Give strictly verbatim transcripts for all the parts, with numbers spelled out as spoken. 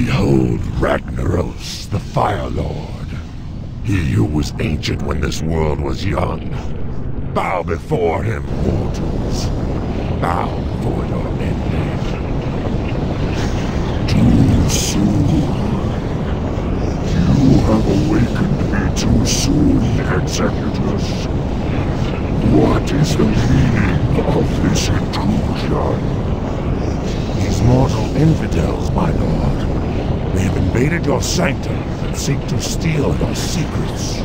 Behold Ragnaros, the Fire Lord. He who was ancient when this world was young. Bow before him, mortals. Bow before your ending. Too soon. You have awakened me too soon, Executus. What is the meaning of this intrusion? These mortal infidels, my lord. They have invaded your sanctum and seek to steal your secrets.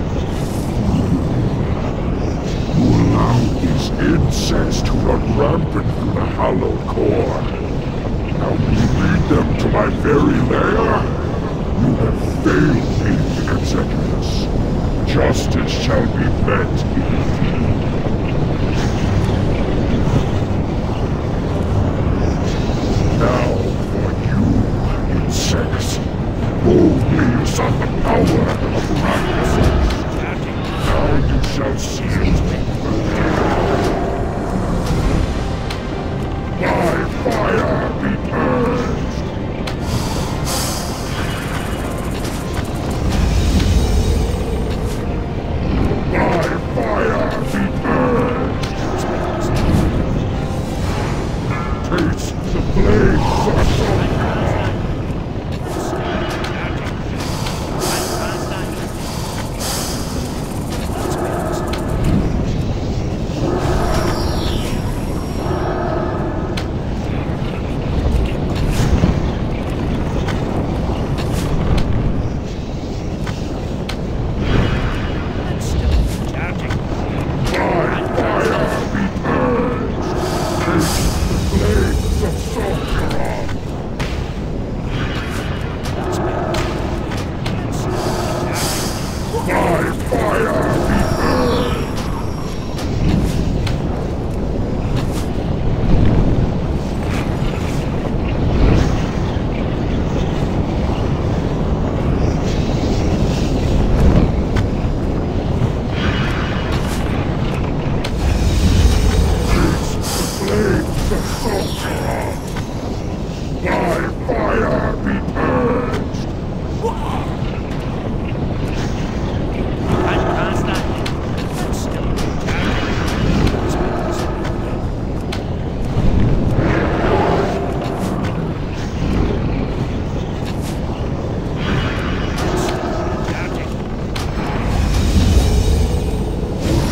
You allowed these insects to run rampant through the hallowed core. Now you lead them to my very lair? You have failed me, Executus. Justice shall be met indeed. Now for you, insects. Boldly usurp the power of Ragnaros. Now you shall see it. By fire be purged. By fire be purged. Taste the flames of Ragnaros.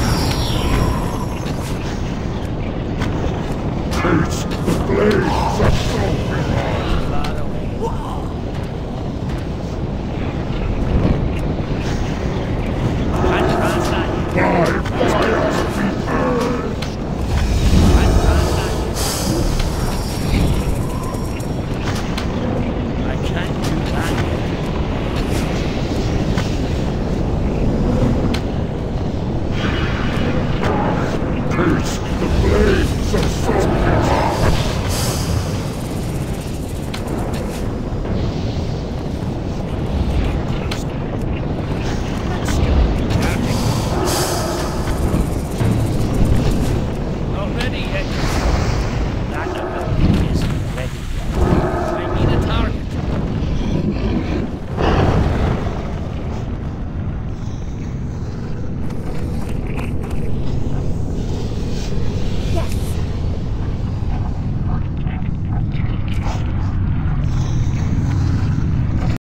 Taste the flames